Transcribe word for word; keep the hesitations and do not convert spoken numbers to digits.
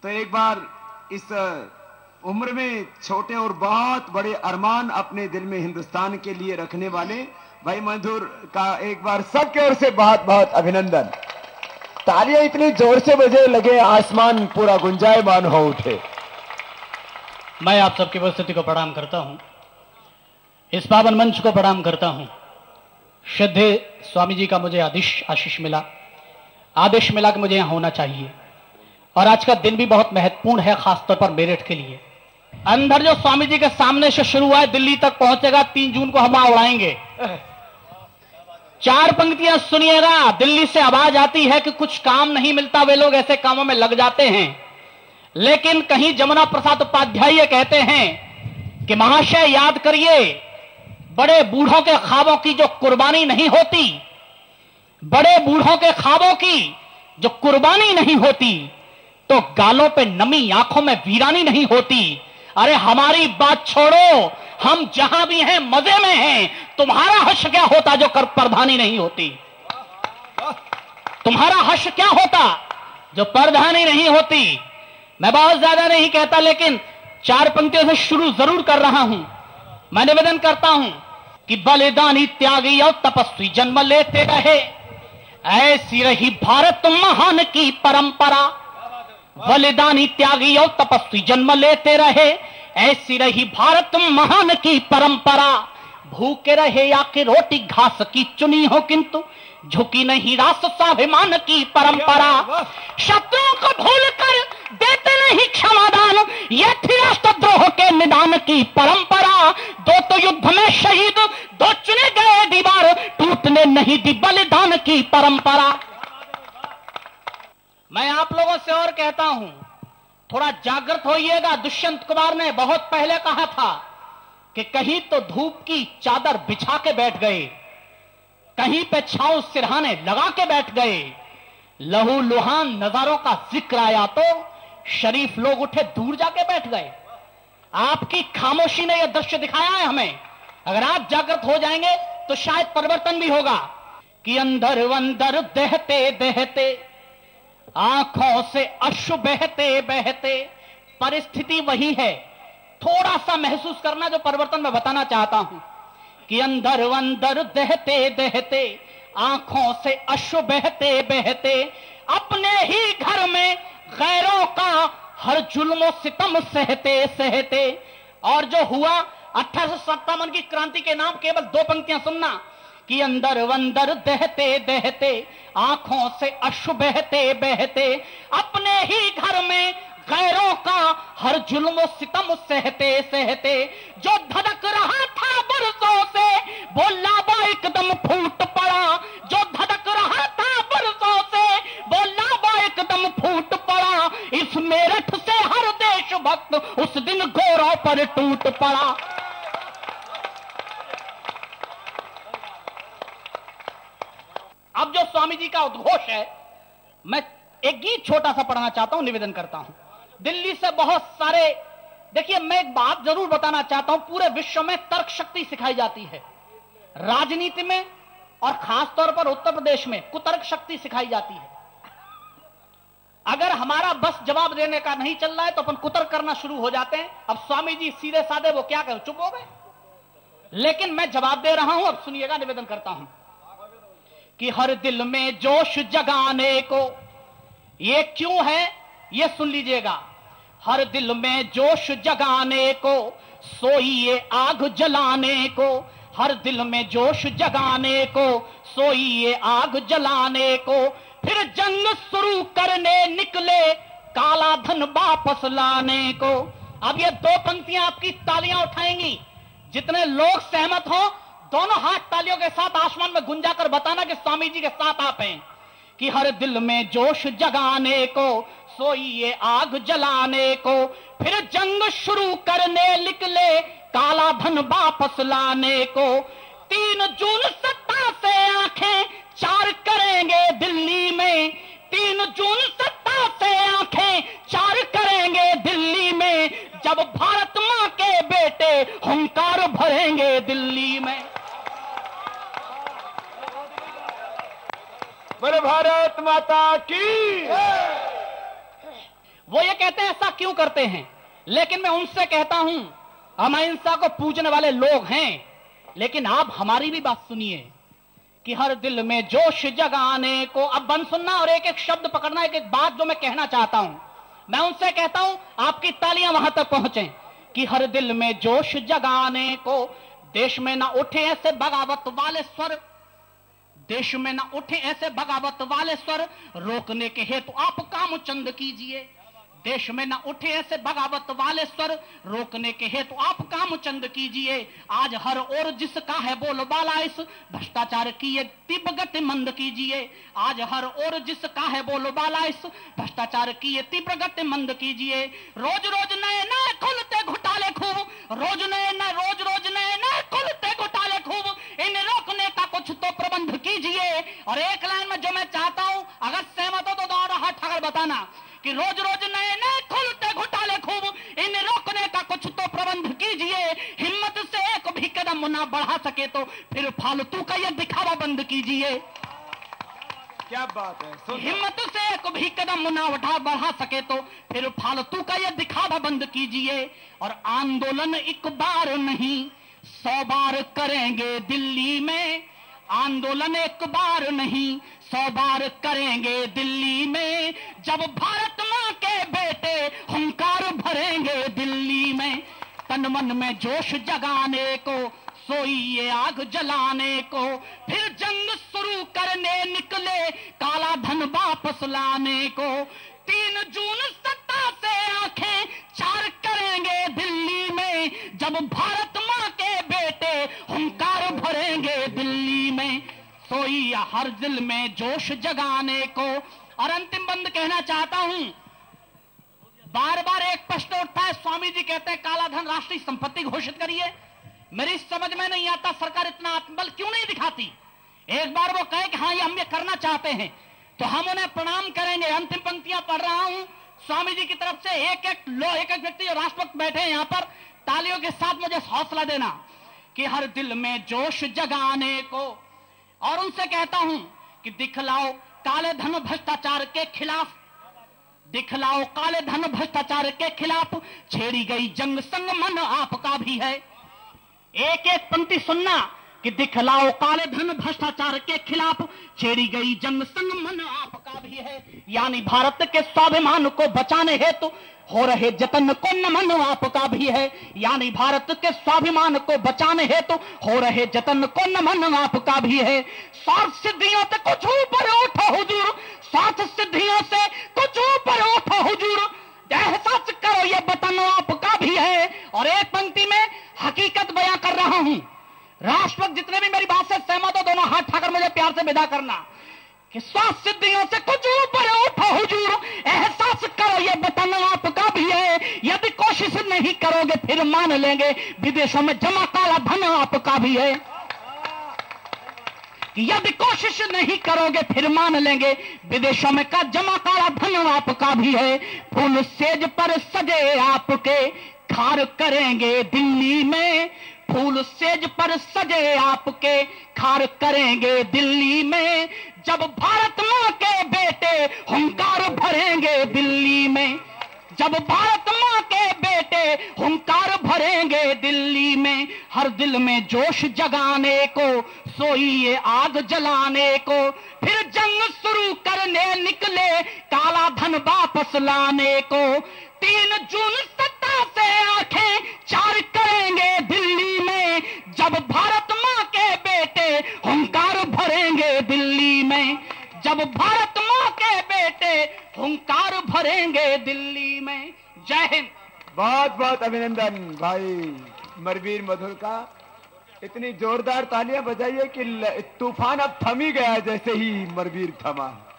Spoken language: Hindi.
तो एक बार इस उम्र में छोटे और बहुत बड़े अरमान अपने दिल में हिंदुस्तान के लिए रखने वाले भाई मधुर का एक बार सबके ओर से बहुत बहुत अभिनंदन। तालियां इतनी जोर से बजे लगे आसमान पूरा गुंजायमान हो उठे। मैं आप सबकी उपस्थिति को प्रणाम करता हूं, इस पावन मंच को प्रणाम करता हूं। श्रद्धेय स्वामी जी का मुझे आदेश आशीष मिला, आदेश मिला कि मुझे यहां होना चाहिए। और आज का दिन भी बहुत महत्वपूर्ण है, खासतौर पर मेरठ के लिए। अंदर जो स्वामी जी के सामने से शुरू हुआ है, दिल्ली तक पहुंचेगा। तीन जून को हम उड़ाएंगे। चार पंक्तियां सुनिएगा। दिल्ली से आवाज आती है कि कुछ काम नहीं मिलता, वे लोग ऐसे कामों में लग जाते हैं। लेकिन कहीं जमुना प्रसाद उपाध्याय ये कहते हैं कि महाशय याद करिए, बड़े बूढ़ों के ख्वाबों की जो कुर्बानी नहीं होती, बड़े बूढ़ों के ख्वाबों की जो कुर्बानी नहीं होती, तो गालों पे नमी, आंखों में वीरानी नहीं होती। अरे हमारी बात छोड़ो, हम जहां भी हैं मजे में हैं। तुम्हारा हर्ष क्या होता जो कर प्रधानी नहीं होती? तुम्हारा हर्ष क्या होता जो प्रधानी नहीं होती? मैं बहुत ज्यादा नहीं कहता, लेकिन चार पंक्तियों से शुरू जरूर कर रहा हूं। मैं निवेदन करता हूं कि बलिदानी, त्यागी और तपस्वी जन्म लेते रहे, ऐसी रही भारत महान की परंपरा। बलिदानी, त्यागी और तपस्वी जन्म लेते रहे, ऐसी रही भारत महान की परंपरा। भूखे रहे या कि रोटी घास की चुनी हो, किंतु झुकी नहीं रास स्वाभिमान की परंपरा। शत्रुओं को भूल कर देते नहीं क्षमादान, यह थी राष्ट्रद्रोह के निदान की परंपरा। दो तो युद्ध में शहीद, दो चुने गए दीवार, टूटने नहीं दी बलिदान की परंपरा। मैं आप लोगों से और कहता हूं, थोड़ा जागृत होइएगा। दुष्यंत कुमार ने बहुत पहले कहा था कि कहीं तो धूप की चादर बिछा के बैठ गए, कहीं पे छांव सिरहाने लगा के बैठ गए। लहू लुहान नजारों का जिक्र आया तो शरीफ लोग उठे दूर जाके बैठ गए। आपकी खामोशी ने यह दृश्य दिखाया है हमें। अगर आप जागृत हो जाएंगे तो शायद परिवर्तन भी होगा। कि अंदर अंदर दहते दहते, आंखों से अश्रु बहते बहते, परिस्थिति वही है। थोड़ा सा महसूस करना जो परिवर्तन मैं बताना चाहता हूं। कि अंदर अंदर दहते दहते, आंखों से अश्रु बहते बहते, अपने ही घर में गैरों का हर जुल्म सितम सहते सहते। और जो हुआ अठारह सौ सत्तावन की क्रांति के नाम, केवल दो पंक्तियां सुनना। कि अंदर अंदर दहते दहते, आंखों से अश्रु बहते बहते, अपने ही घर में गैरों का हर जुल्म सितम सहते सहते। जो धड़क रहा था बरसों से, वो लावा एकदम फूट पड़ा। जो धड़क रहा था बरसों से, वो लावा एकदम फूट पड़ा। इस मेरठ से हर देशभक्त उस दिन घोड़ों पर टूट पड़ा। अब जो स्वामी जी का उद्घोष है, मैं एक गीत छोटा सा पढ़ना चाहता हूं, निवेदन करता हूं। दिल्ली से बहुत सारे, देखिए मैं एक बात जरूर बताना चाहता हूं, पूरे विश्व में तर्क शक्ति सिखाई जाती है। राजनीति में और खासतौर पर उत्तर प्रदेश में कुतर्क शक्ति सिखाई जाती है। अगर हमारा बस जवाब देने का नहीं चल रहा है तो अपन कुतर्क करना शुरू हो जाते हैं। अब स्वामी जी सीधे साधे वो क्या करें, चुप हो गए। लेकिन मैं जवाब दे रहा हूं, अब सुनिएगा, निवेदन करता हूं। कि हर दिल में जोश जगाने को, ये क्यों है ये सुन लीजिएगा। हर दिल में जोश जगाने को, सोइए आग जलाने को। हर दिल में जोश जगाने को, सोइए आग जलाने को। फिर जंग शुरू करने निकले, काला धन वापस लाने को। अब ये दो पंक्तियां आपकी तालियां उठाएंगी। जितने लोग सहमत हो, दोनों हाथ तालियों के साथ आसमान में गुंजा कर बताना कि स्वामी जी के साथ आप हैं। कि हर दिल में जोश जगाने को, सोइए आग जलाने को। फिर जंग शुरू करने निकले, काला धन वापस लाने को। तीन जून सत्ता से आंखें चार करेंगे दिल्ली में। तीन जून सत्ता से आंखें चार करेंगे दिल्ली में। जब भारत मां के बेटे हुंकार भरेंगे दिल्ली में। बोले भारत माता की। वो ये कहते हैं ऐसा क्यों करते हैं, लेकिन मैं उनसे कहता हूं हम अहिंसा को पूजने वाले लोग हैं, लेकिन आप हमारी भी बात सुनिए कि हर दिल में जोश जगाने को, अब बंद सुनना और एक एक शब्द पकड़ना, एक एक बात जो मैं कहना चाहता हूं। मैं उनसे कहता हूं आपकी तालियां वहां तक पहुंचे कि हर दिल में जोश जगाने को, देश में ना उठे ऐसे बगावत वाले स्वर, देश में ना उठे ऐसे बगावत वाले स्वर, रोकने के हेतु आप काम चंद कीजिए। देश में न उठे ऐसे बगावत वाले स्वर, रोकने के हेतु आप काम चंद कीजिए। आज हर ओर जिसका है बोलबाला, इस भ्रष्टाचार की ये तीव्र गति मंद कीजिए। आज हर ओर जिसका है बोलबाला, इस भ्रष्टाचार की ये तीव्र गति मंद कीजिए। रोज रोज नए नए खुलते घोटाले खूब, रोज नए नए रोज रोज नए नए खुलते घोटाले खूब, इन्हें रोकने का कुछ तो प्रबंध कीजिए। और एक लाइन में जो मैं चाहता हूं, अगर सहमत हो तो दोनों हाथ ठाकर बताना कि रोज रोज नए नए खुलते घोटाले खूब, इन्हें रोकने का कुछ तो प्रबंध कीजिए। हिम्मत से एक भी कदम ना बढ़ा सके तो फिर फालतू का ये दिखावा बंद कीजिए। क्या बात है। हिम्मत से एक भी कदम ना उठा बढ़ा सके तो फिर फालतू का ये दिखावा बंद कीजिए। और आंदोलन एक बार नहीं सौ बार करेंगे दिल्ली में, आंदोलन एक बार नहीं सौ बार करेंगे दिल्ली में। जब भारत मां के बेटे हुंकार भरेंगे दिल्ली में, तन मन में जोश जगाने को, सोई ये आग जलाने को, फिर जंग शुरू करने निकले काला धन वापस लाने को। तीन जून सत्ता से आंखें चार करेंगे दिल्ली में, जब भारत मां के बेटे हुंकार भरेंगे दिल्ली में। सोई हर दिल में जोश जगाने को। और अंतिम बंद कहना चाहता हूं, बार बार एक प्रश्न उठता है, स्वामी जी कहते हैं काला धन राष्ट्रीय संपत्ति घोषित करिए। मेरी समझ में नहीं आता सरकार इतना आत्मबल क्यों नहीं दिखाती। एक बार वो कहे कि हाँ ये हम ये करना चाहते हैं तो हम उन्हें प्रणाम करेंगे। अंतिम पंक्तियां पढ़ रहा हूं स्वामी जी की तरफ से, एक एक लो एक एक व्यक्ति जो राष्ट्रभक्त बैठे हैं यहां पर, तालियों के साथ मुझे हौसला देना कि हर दिल में जोश जगाने को। और उनसे कहता हूं कि दिखलाओ काले धन भ्रष्टाचार के खिलाफ, दिखलाओ काले धन भ्रष्टाचार के खिलाफ छेड़ी गई जंग संग मन आपका भी है। एक एक पंक्ति सुनना कि दिखलाओ काले धन भ्रष्टाचार के खिलाफ छेड़ी गई जंग संग मन आपका भी है। यानी भारत के स्वाभिमान को बचाने हेतु हो रहे जतन को नमन आपका भी है। यानी भारत के स्वाभिमान को बचाने हेतु हो रहे जतन को नमन आपका भी है। सात सिद्धियों से कुछ ऊपर उठो हुजूर, सात सिद्धियों से कुछ ऊपर उठो हुजूर, एहसास करो ये वतन आपका भी है। और एक पंक्ति में हकीकत बयां कर रहा हूं, राष्ट्रभक्त जितने भी मेरी बात से सहमत हो दोनों हाथ ठाकर मुझे प्यार से विदा करना कि सात सिद्धियों से कुछ ऊपर उठो हुजूर, एहसास करो ये वतन आपका भी है। यदि कोशिश नहीं करोगे फिर मान लेंगे विदेशों में जमा काला धन आपका भी है। यदि कोशिश नहीं करोगे फिर मान लेंगे विदेशों में का जमा काला धन आपका भी है। फूल सेज पर सजे आपके खार करेंगे दिल्ली में, फूल सेज पर सजे आपके खार करेंगे दिल्ली में। जब भारत मां के बेटे हुंकार भरेंगे दिल्ली में, जब भारत मां के बेटे हुंकार भरेंगे दिल्ली में। हर दिल में जोश जगाने को, सोई ये आग जलाने को, फिर जंग शुरू करने निकले काला धन वापस लाने को। तीन जून सत्ता से आंखें चार करेंगे दिल्ली में, जब भारत मां के बेटे हुंकार भरेंगे दिल्ली में, जब भारत मां के बेटे हुंकार भरेंगे दिल्ली में। जय हिंद। बहुत बहुत अभिनंदन भाई मरवीर मधुर का। इतनी जोरदार तालियां बजाइए कि तूफान अब थम ही गया जैसे ही मरवीर थमा।